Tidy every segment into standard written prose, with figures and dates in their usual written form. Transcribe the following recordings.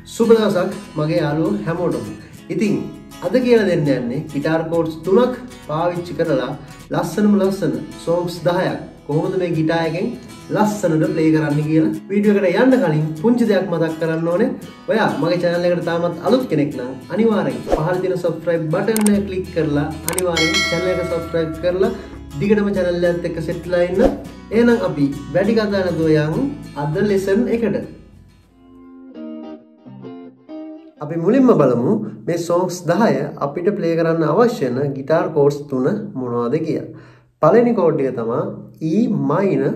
සුබ දවසක් මගේ යාළුවෝ හැමෝටම. ඉතින් අද කියලා දෙන්න යන්නේ ගිටාර් කෝඩ්ස් 3ක් පාවිච්චි කරලා ලස්සන songs 10ක් කොහොමද මේ ගිටාර් එකෙන් ලස්සනට ප්ලේ කරන්න කියලා. වීඩියෝ එකට යන්න කලින් පුංචි දෙයක් මතක් කරන්න ඕනේ. ඔයා මගේ channel එකට තාමත් අලුත් කෙනෙක් නම් අනිවාර්යෙන් පහළ තියෙන subscribe button එක click කරලා අනිවාර්යෙන් channel එක subscribe කරලා දිගටම channel එකත් එක්ක set වෙලා ඉන්න. එහෙනම් අපි වැඩි කතා නැතුව යමු අද lesson එකට. අපි මුලින්ම බලමු මේ songs 10 අපිට play කරන්න අවශ්‍ය වෙන guitar chords 3 මොනවද කියලා. පළවෙනි chord එක තමයි E minor.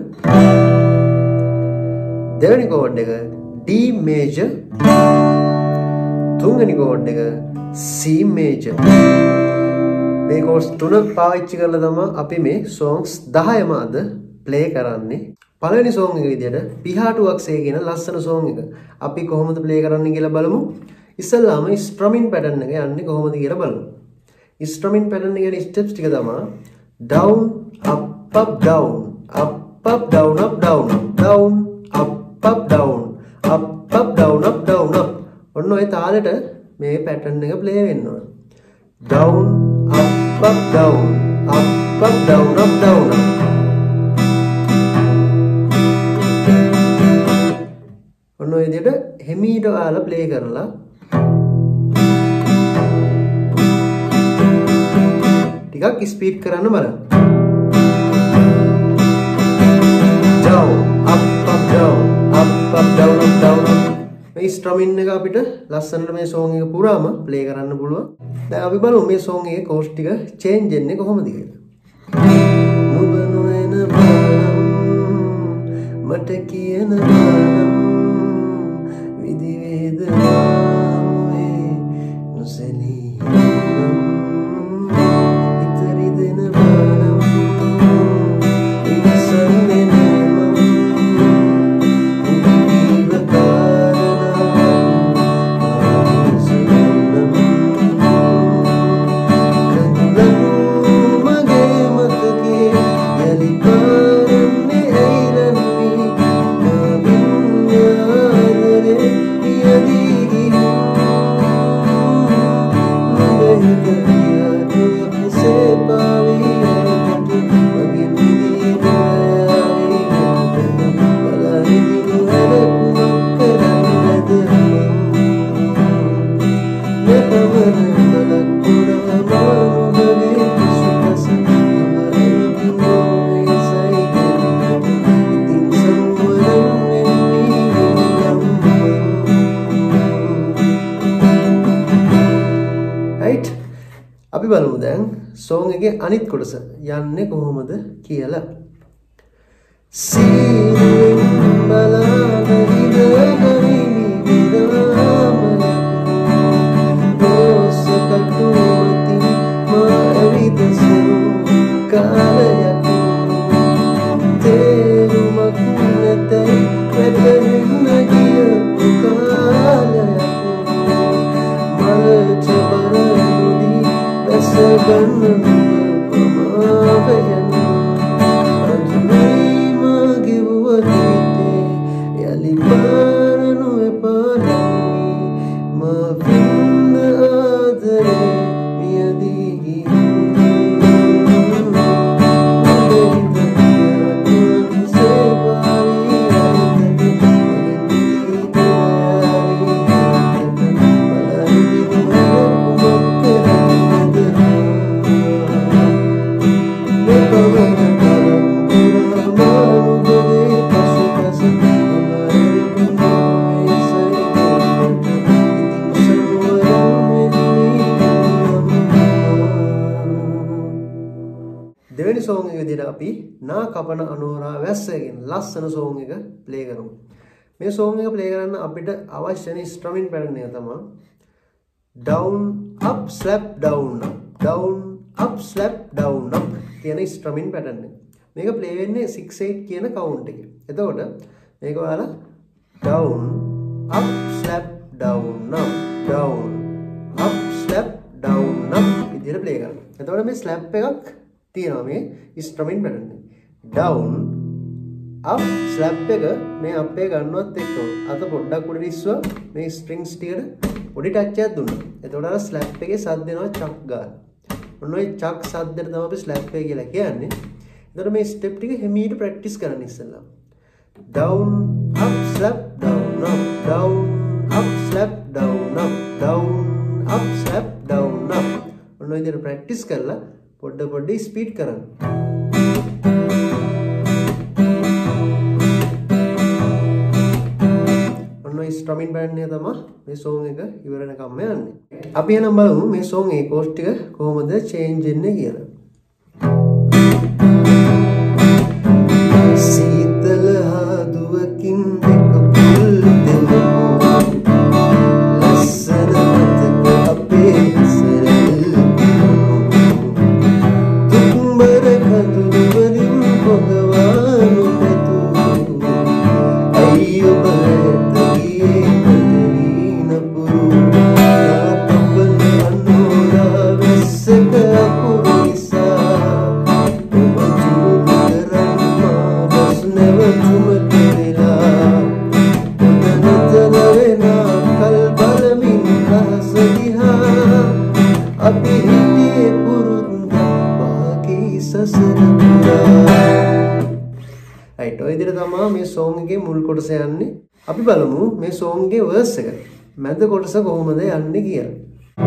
දෙවෙනි chord එක D major. තුන්වෙනි chord එක C major. මේ chords 3 පාවිච්චි කරලා තමයි අපි මේ songs 10ම අද play කරන්නේ. පළවෙනි song එක විදියට පිහාටුවක් සේ කියන ලස්සන song එක අපි කොහොමද play කරන්න කියලා බලමු. ඉස්සල්ලාම ස්ට්‍රමින් පැටර්න් එක යන්නේ කොහොමද කියලා බලමු. ස්ට්‍රමින් පැටර්න් එකේ ස්ටෙප්ස් ටික තමයි down up up down up up down up down up down up up down up up down up down up. ඔන්න ඔය තාලෙට මේ පැටර්න් එක ප්ලේ වෙන්න ඕන. down up up down up up down up down up. ඔන්න ඔය විදිහට හිමීට ඔයාලා ප්ලේ කරලා ටිකක් ස්පීඩ් කරන්න බලන්න. down up up down up up down up down up. මේ ස්ට්‍රමින් එක අපිට ලස්සනට මේ song එක පුරාම ප්ලේ කරන්න පුළුවන්. දැන් අපි බලමු මේ song එකේ chords ටික change වෙන්නේ කොහොමද කියලා. නුඹ නොයන බානම් මට කියන බානම් විදි වේදනාවේ නොසැලී අපි බලමු දැන් song එකේ අනිත් කොටස යන්නේ කොහොමද කියලා. සීලෙන් බලන ඉඳගනි විරාම දෝසකතුති මාවිදසු කාලයක් තේරුමක් නැතයි වැටෙන්න ගිය කාලයක් මලච බරනුදී Segan pemahayan Ajmai magi buatite Yaliparanu epanani Maafin adare miyadigi දෙවෙනි song එක විදිහට අපි නා කපන අනෝරා වැස්සගෙන ලස්සන song එක play කරමු. මේ song එක play කරන්න අපිට අවශ්‍ය වෙන strumming pattern එක තමයි down up slap down up down up slap down up කියන strumming pattern එක. මේක play වෙන්නේ 6/8 කියන count එකේ. එතකොට මේක ඔයාලා down up slap down up down up slap down up විදිහට play කරන්න. එතකොට මේ slap එකක් තියෙනවා මේ ස්ට්‍රමින් පැටර්න් එක. down up slap එක මේ up එක ගන්නවත් එක්කම අත පොඩ්ඩක් උඩට ඉස්සුවා මේ strings ටිකට පොඩි touch එකක් දුන්නා. එතකොට අර slap එකේ සද්ද එනවා chuck ගාන. ඔන්න ඔය chuck සද්දෙට තමයි අපි slap එක කියලා කියන්නේ. එතකොට මේ step ටික හිමීට practice කරන්න ඉස්සෙල්ලා. down up slap down up down up slap down up down up slap down up. ඔන්න ඔය විදිහට practice කරලා පොඩ speed කරන්න. ස්ට්‍රමින් බෑන්ඩ් එක තමයි මේ song එක ඉවර වෙනකම්ම යන්නේ. අපි එහෙනම් බලමු මේ song එකේ chords ටික කොහොමද change වෙන්නේ කියලා. සීතල හදුවකින් දෙක පුල් දෙමු. ලස්සන මතක අපේ සරල් තුඹර කඳුළු වලින් පොගවනු පෙතු. අයියෝ right ඔය විදිහට තමයි මේ song එකේ මුල් කොටස යන්නේ. අපි බලමු මේ song එකේ verse එක. මැද කොටස කොහොමද යන්නේ කියලා.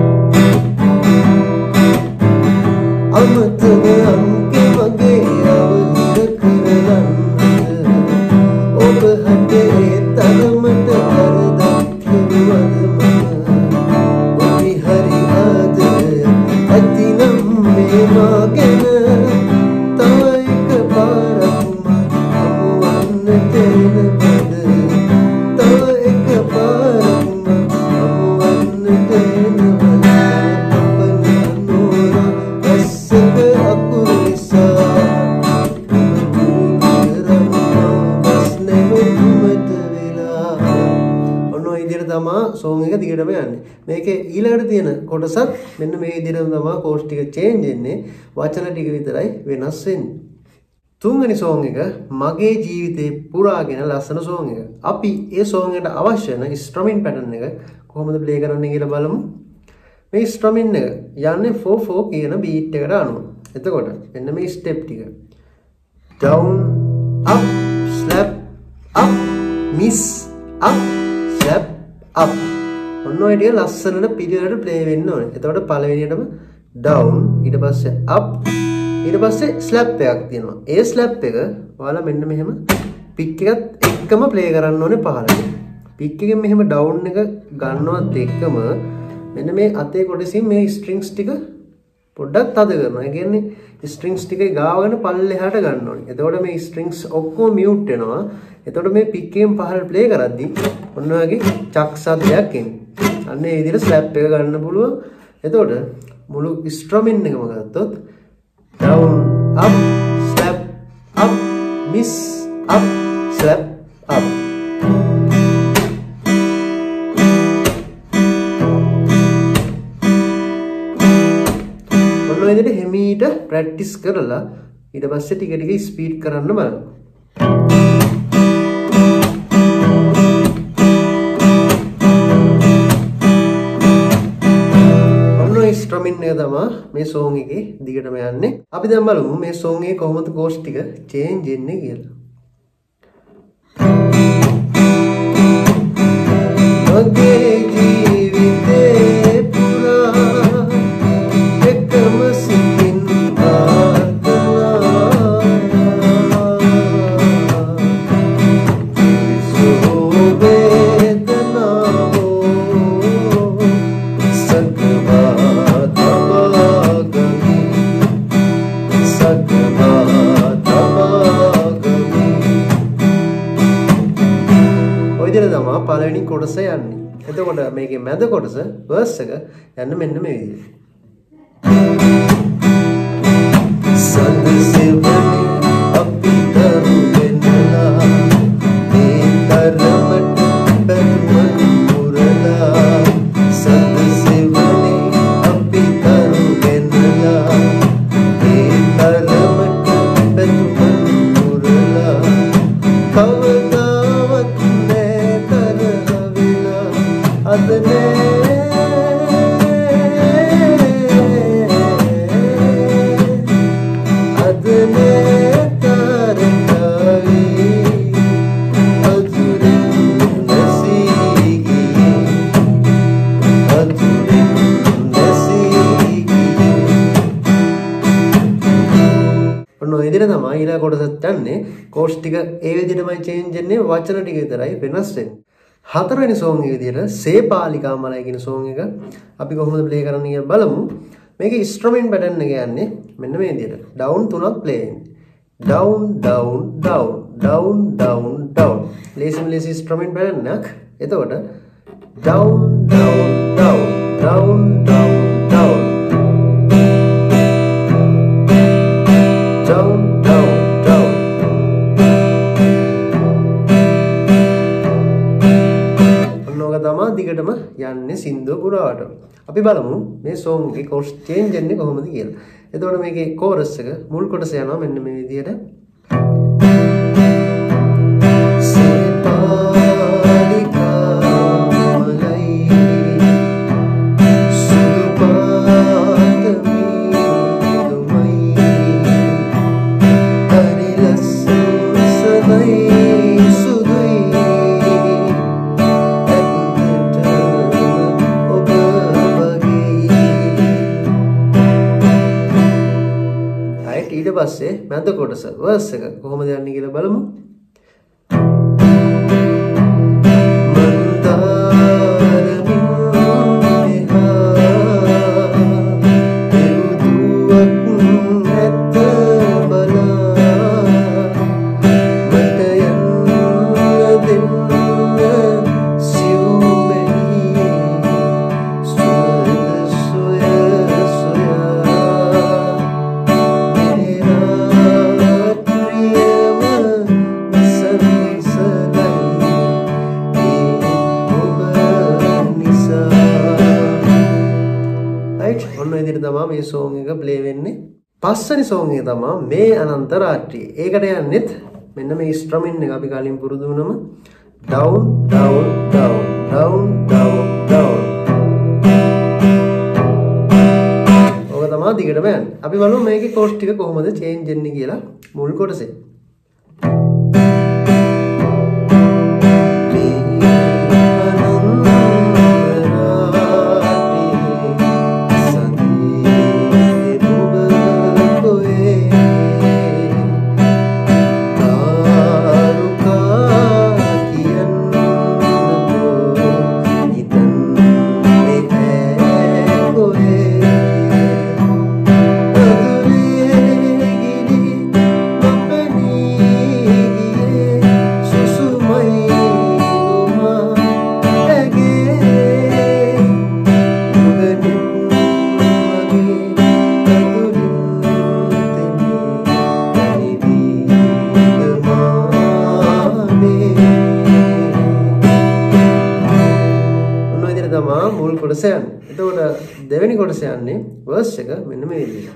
අමතක අංකේ මගේ අවුල කරලන්න ඔබ හදේ තරමට වරදක් කෙරුවද මම ඔබි හරි ආදරය ඇතිනම් මේ මාගෙන තව එක පාරක් හමුවන්නට එන බද තව එක පාරක් හමුවන්නට එන බද song එක දිගටම යන්නේ. මේකේ ඊළඟට තියෙන කොටසත් මෙන්න මේ විදිහටම තමයි chords ටික change වෙන්නේ. වචන ටික විතරයි වෙනස් වෙන්නේ. තුන්වෙනි song එක මගේ ජීවිතේ පුරාගෙන ලස්සන song එක. අපි ඒ song එකට අවශ්‍ය වෙන strumming pattern එක කොහොමද play කරන්නේ කියලා බලමු. මේ strumming එක යන්නේ 4/4 කියන beat එකට අනුව. එතකොට මෙන්න මේ step ටික. down up slap up miss up slap up. ඔන්න ඔය ටික ලස්සනට පිළිවෙලට play වෙන්න ඕනේ. එතකොට පළවෙනියටම down ඊට පස්සේ up ඊට පස්සේ slap එකක් තියෙනවා. ඒ slap එක ඔයාලා මෙන්න මෙහෙම pick එකත් එක්කම play කරන්න ඕනේ පහළට. pick එකෙන් මෙහෙම down එක ගන්නවත් එක්කම මෙන්න මේ අතේ කොටසින් මේ strings ටික පොඩ්ඩක් තද කරනවා. ඒ කියන්නේ strings ටික ගාවගෙන පල්ලෙහාට ගන්න ඕනේ. එතකොට මේ strings ඔක්කොම mute වෙනවා. එතකොට මේ pick එකෙන් පහළ play කරද්දී ඔන්න ඔයගේ chuck සද්දයක් එන්නේ. අන්න ඒ විදිහට slap එක ගන්න පුළුවන්. එතකොට මුළු strumming එකම ගත්තොත් down up slap up miss up slap up. ඔන්න ඔය විදිහට හිමීට practice කරලා ඊට පස්සේ ටික ටික speed කරන්න බලන්න. ස්ට්‍රමින් එක තමයි මේ song එකේ දිගටම යන්නේ. අපි දැන් බලමු මේ song එකේ කොහොමද chords ටික change වෙන්නේ කියලා. මගේ ජීවිතේ පුරා එකම සිතින් පළවෙනි කොටස යන්නේ. එතකොට මේකේ මැද කොටස verse එක යන්න මෙන්න මේ විදිහට. සඳසෙවනේ අපි දරු වෙනලා මේ තරමට බැලුවන් පුරලා සඳසෙවනේ අපි දරු වෙනලා මේ තරමට බැලුවන් පුරලා ඊළඟ කොටසත් යන්නේ කෝස් ටික ඒ විදිහටමයි චේන්ජ් වෙන්නේ වචන ටික විතරයි වෙනස් වෙන්නේ. හතරවෙනි සෝන් එක විදිහට සේපාලිකා මලයි කියන සෝන් එක අපි කොහොමද ප්ලේ කරන්නේ කියලා බලමු. මේකේ ඉන්ස්ට්‍රුමන්ට් පැටර්න් එක යන්නේ මෙන්න මේ විදිහට. ඩවුන් තුනක් ප්ලේ වෙන්නේ. Down down down down down down. ලේසිම ලේසි ඉන්ස්ට්‍රුමන්ට් පැටර්න් එකක්. එතකොට down down down down down down දිගටම යන්නේ සින්දුව පුරාවට. අපි බලමු මේ සෝන් එකේ කෝස් චේන්ජ් වෙන්නේ කොහොමද කියලා. එතකොට මේකේ කෝරස් එක මුල් කොටස යනවා මෙන්න මේ විදිහට. ඊට පස්සේ මැද කොටස වර්ස් එක කොහොමද යන්නේ කියලා බලමු. මේ සෝන් එක ප්ලේ වෙන්නේ. පස්වෙනි සෝන් එක තමයි මේ අනන්ත රාත්‍රිය. ඒකට යන්නේත් මෙන්න මේ ඉන්ස්ට්‍රුමන්ට් එක අපි කලින් පුරුදු වුණම down down down down down down. ඔක තමයි දිගටම යන්නේ. අපි බලමු මේකේ කෝස් ටික කොහොමද චේන්ජ් වෙන්නේ කියලා මුල් කොටසේ. මුල් කොටස යන්නේ. එතකොට දෙවෙනි කොටස යන්නේ වර්ස් එක මෙන්න මේ විදිහට.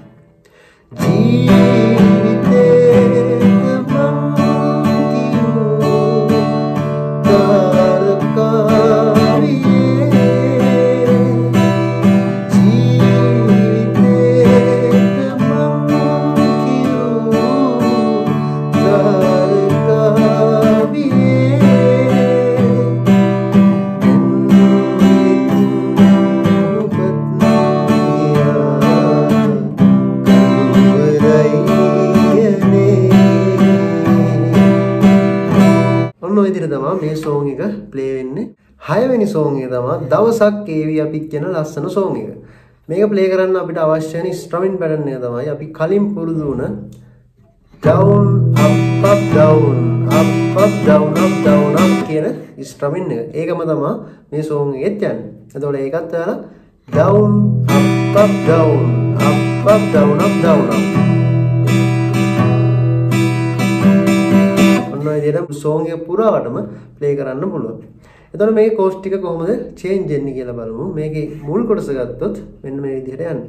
මේ සෝන් එක ප්ලේ වෙන්නේ. 6 වෙනි සෝන් එක තමයි දවසක් ඒවි අපි කියන ලස්සන සෝන් එක. මේක ප්ලේ කරන්න අපිට අවශ්‍ය වෙන ඉන්ස්ට්‍රුමන්ට් පැටර්න් එක තමයි අපි කලින් පුරුදු වුණ down up up down up up down up down up කියන ඉන්ස්ට්‍රුමන්ට් එක. ඒකම තමයි මේ සෝන් එකෙත් යන්නේ. එතකොට ඒකත් ඔයාලා down up up down up up down up down up song එක පුරාවටම ප්ලේ කරන්න පුළුවන්. එතකොට මේකේ කෝස් ටික කොහොමද චේන්ජ් වෙන්නේ කියලා බලමු. මේකේ මුල් කොටස ගත්තොත් මෙන්න මේ විදිහට යන්නේ.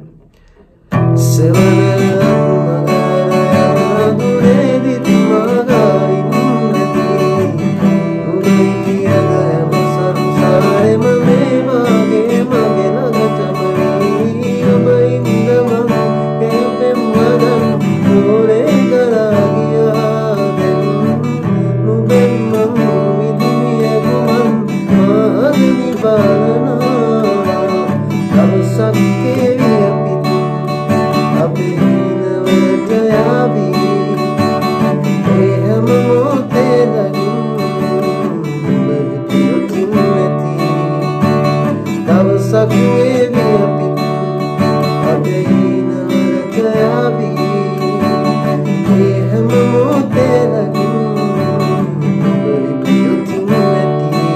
වේවි අපි අදයින වලකයාවි මේ හැම මොහොතේ ලගින් ඔබේ ප්‍රියතුම නැති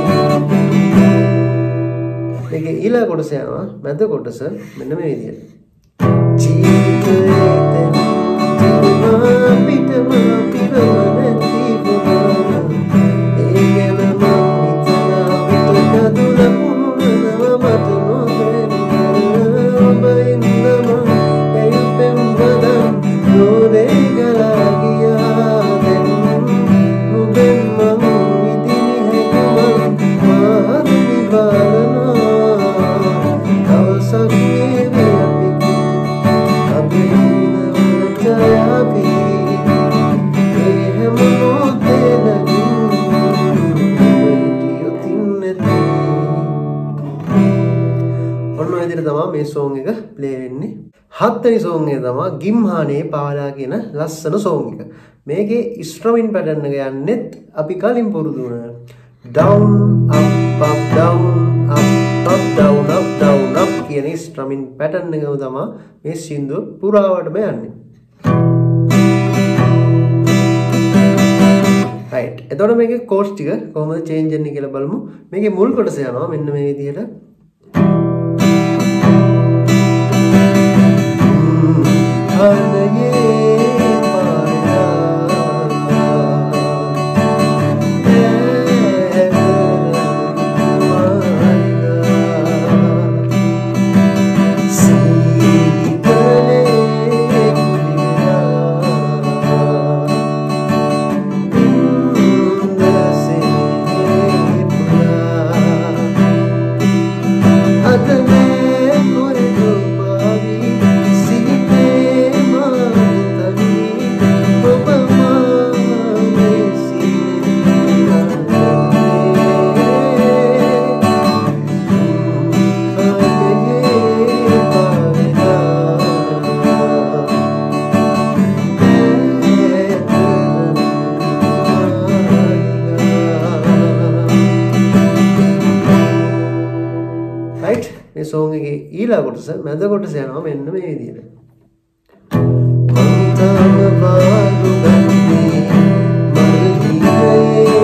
මේකේ ඊළඟ කොටස යනවා මැද කොටස මෙන්න මේ විදියට ජීවිතේ පිටම පිරවනති මේ song එක play වෙන්නේ. හත්වෙනි song එක තමයි ගිම්හානේ පාලා කියන ලස්සන song එක. මේකේ instrument pattern එක යන්නේත් අපි කලින් පුරුදු වුණා. down up up down up up down up down up කියන instrument pattern එකම තමයි මේ සින්දුව පුරාවටම යන්නේ. right. එතකොට මේකේ chords ටික කොහොමද change වෙන්නේ කියලා බලමු. මේකේ මුල් කොටස යනවා මෙන්න මේ විදිහට. මේ song එකේ ඊළඟ කොටස මැද කොටස යනවා මෙන්න මේ විදිහට. මන්තම වාදු ගන්නේ මල්හිරේ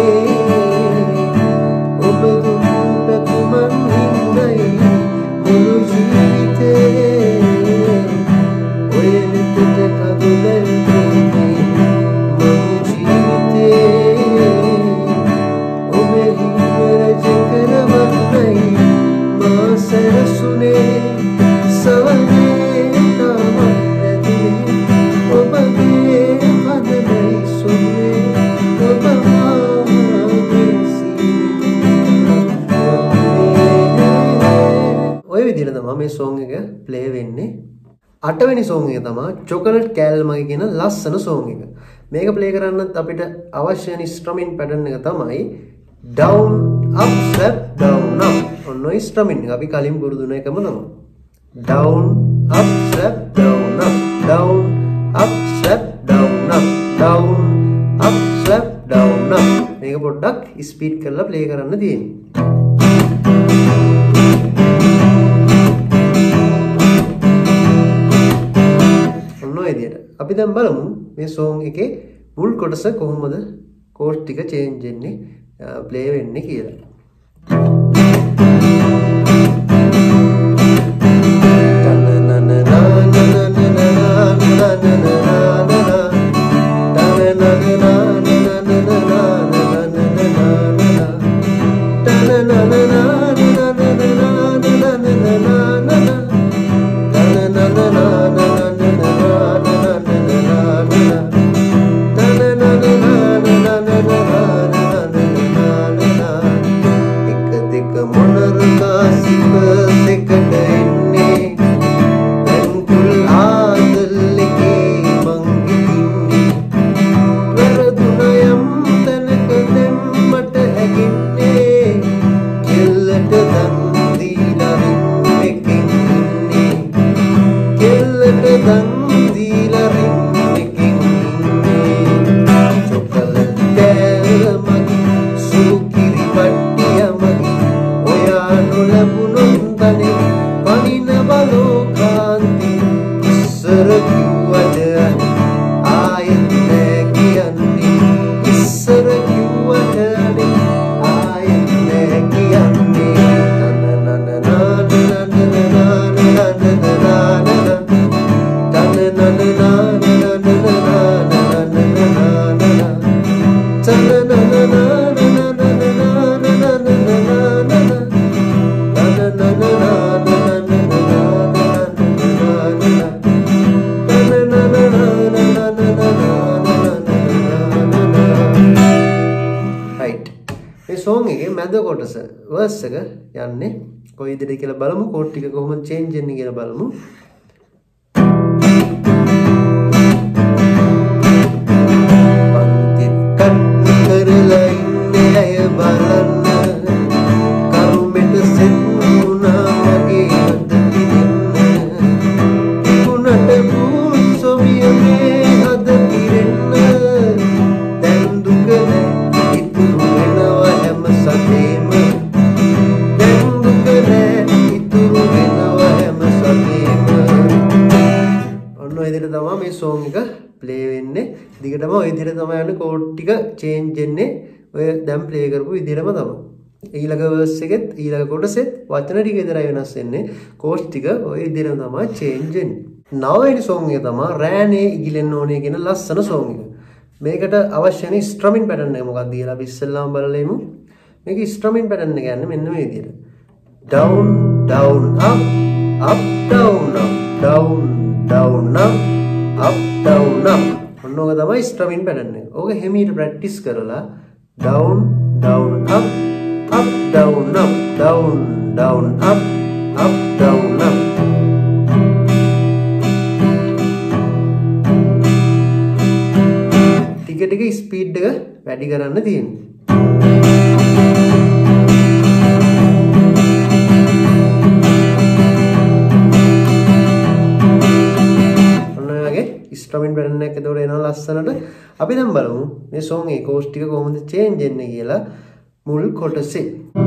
ඔබ දුන්නට මන් හිඳයි මුළු ජීවිතේ ඔය නිතට කඳුලෙන් දුන්නේ මං ජීවිතේ ඔබේ හිමර ජකරවන්නයි सरसुने सवने तामरती ओबगे पदनै सुने ओबमागे ඔය විදිහට තමයි මේ song එක play වෙන්නේ. 8 වෙනි song එක තමයි chocolate කෑල්මගේ කියන ලස්සන song එක. මේක play කරන්නත් අපිට අවශ්‍ය වෙන instrument pattern එක තමයි down up slap down up. ඔන්න instrument එක අපි කලින් පුරුදු වෙන එකම තමයි. down up slap down up down up slap down up down up slap down up. මේක පොඩ්ඩක් ස්පීඩ් කරලා ප්ලේ කරන්න තියෙන්නේ. ඔන්න ඔය විදිහට. අපි දැන් බලමු මේ song එකේ මුල් කොටස කොහොමද chord ටික change වෙන්නේ play වෙන්නේ කියලා. Sukiri patti amagi oya nolabunonda තනේ පනින බලෝ කාන්ති ඉස්සර කිව්වට අනේ ආයෙත් නෑ කියන්නේ ඉස්සර කිව්වට අනේ ආයෙත් නෑ කියන්නේ මැද කොටස වර්ස් එක යන්නේ කොයි විදිහට කියලා බලමු කෝඩ් ටික කොහොමද චේන්ජ් වෙන්නේ කියලා බලමු පන්තිත් කට් කරලා ඉන්නේ අය බලන්න කරුමෙට සෙත් වුණා මගේ අත පිරෙන්න තිබුණට මුල් සොවියනේ අද පිරෙන්න දැන් දුක නෑ ඉතුරු වෙනවා හැම සතේම දැන් දුක නෑ ඉතුරු වෙනවා හැම සතේම ඔන්න ඔය විදිහට තමයි මේ සෝන් එක ප්ලේ වෙන්නේ දිගටම ඔය විදිහට තමයි යන්නේ කෝඩ් ටික චේන්ජ් වෙන්නේ ඔය දැන් ප්ලේ කරපු විදිහටම තමයි ඊළඟ වර්ස් එකෙත් ඊළඟ කොටසෙත් වචන ටික විතරයි වෙනස් වෙන්නේ කෝඩ් ටික ඔය විදිහටම තමයි චේන්ජ් වෙන්නේ නවවෙනි සෝන් එක තමයි රෑනේ ඉගිලෙන්න ඕනේ කියන ලස්සන සෝන් එක මේකට අවශ්‍ය වෙන ස්ට්‍රමින් පැටර්න් එක මොකක්ද කියලා අපි ඉස්සෙල්ලාම බලලෙමු. මේක ස්ට්‍රමින් පැටර්න් එක යන්නේ මෙන්න මේ විදිහට. down down up up down up down down up up down up. ඔන්න ඔක තමයි ස්ට්‍රමින් පැටර්න් එක. ඕක හැමීට ප්‍රැක්ටිස් කරලා down down up up down up down down up up down up ටික ස්පීඩ් එක වැඩි කරන්න තියෙනවා. ඔන්න ඔයගේ ස්ට්‍රමින් පැටර්න් එක එතකොට එනවා ලස්සනට. අපි දැන් බලමු මේ සෝන් එකේ කෝඩ්ස් ටික කොහොමද චේන්ජ් වෙන්නේ කියලා මුල් කොටසේ.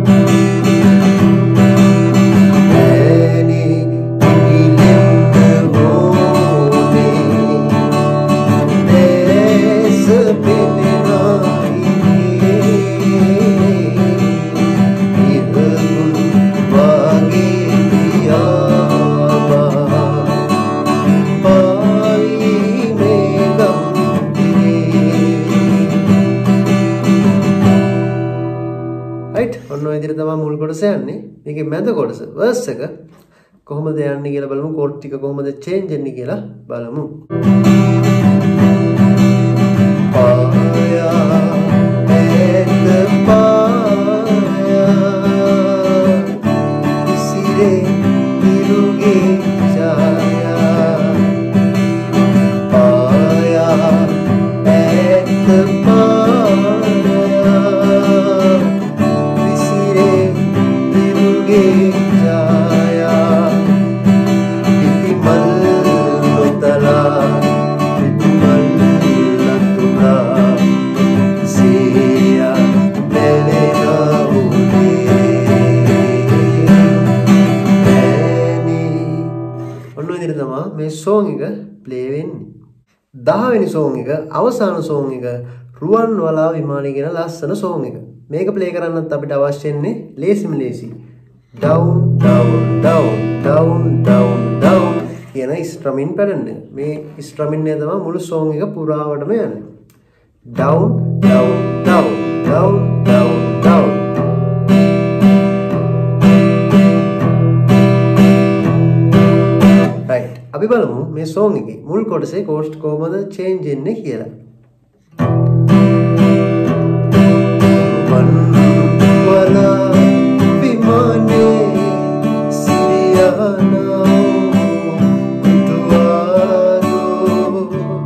ඔන්න ඔය විදිහට තමයි මුල් කොටස යන්නේ. මේකේ මැද කොටස වර්ස් එක කොහොමද යන්නේ කියලා බලමු. කෝඩ් ටික කොහොමද චේන්ජ් වෙන්නේ කියලා බලමු. පායා එත් පායා සිරේ ඉරුගේ ඡායා පායා එත් මේ සෝන් එක ප්ලේ වෙන්නේ. 10 වෙනි සෝන් එක අවසාන සෝන් එක රුවන්වලා විමානය කියන ලස්සන සෝන් එක. මේක ප්ලේ කරන්නත් අපිට අවශ්‍ය වෙන්නේ ලේසිම ලේසි. down down down down down down කියන ස්ට්‍රමින් පැටර්න් එක. මේ ස්ට්‍රමින් එක තමයි මුළු සෝන් එක පුරාවටම යන්නේ. down down down down down down අපි බලමු මේ සෝන් එකේ මුල් කොටසේ කෝඩ්ස් කොහොමද චේන්ජ් වෙන්නේ කියලා. වන්වලා විමානේ සිරියානා තුවාදෝ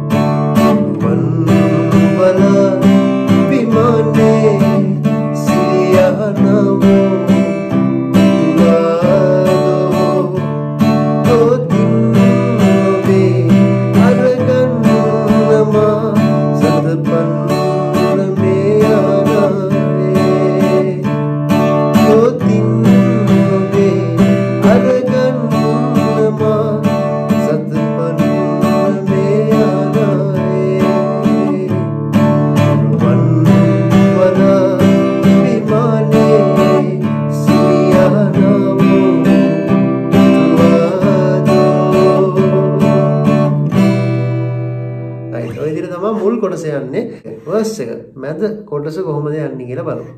වන්වලා විමානේ සිරියානා කොටස යන්නේ verse එක. මැද කොටස කොහොමද යන්නේ කියලා බලමු.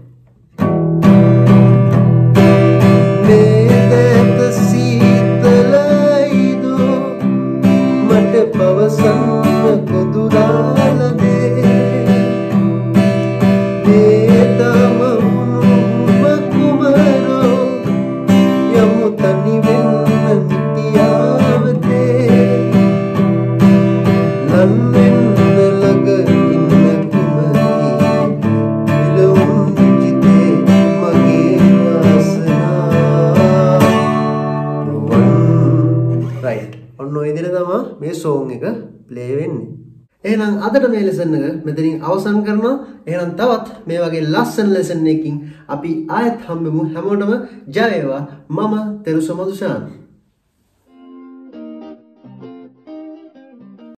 මේක සීතලයිදෝ මට පවසන්න කොදුරාලනේ මේ song එක play වෙන්නේ. එහෙනම් අදට මේ lesson එක මෙතනින් අවසන් කරනවා. එහෙනම් තවත් මේ වගේ ලස්සන lesson එකකින් අපි ආයෙත් හම්බෙමු. හැමෝටම ජය වේවා. මම තෙරුස මදුෂාන්.